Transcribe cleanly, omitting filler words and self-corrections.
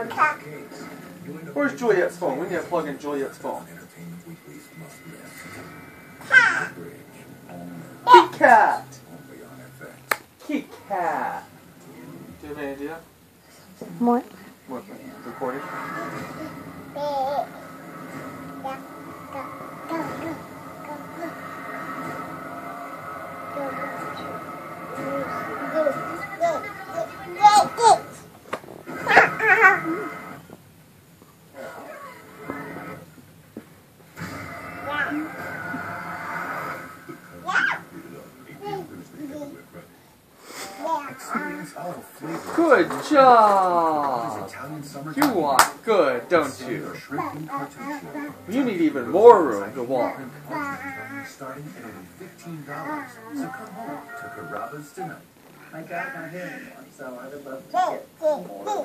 Where's Juliet's phone? We need to plug in Juliet's phone. Kit Kat! Kit Kat! Do you have any idea? What? What? Recording? Good job! You walk good, don't you? You need even more room to walk. Starting at only $15. So come home to Carrabba's tonight. My God, not here anymore, so I would love to get more.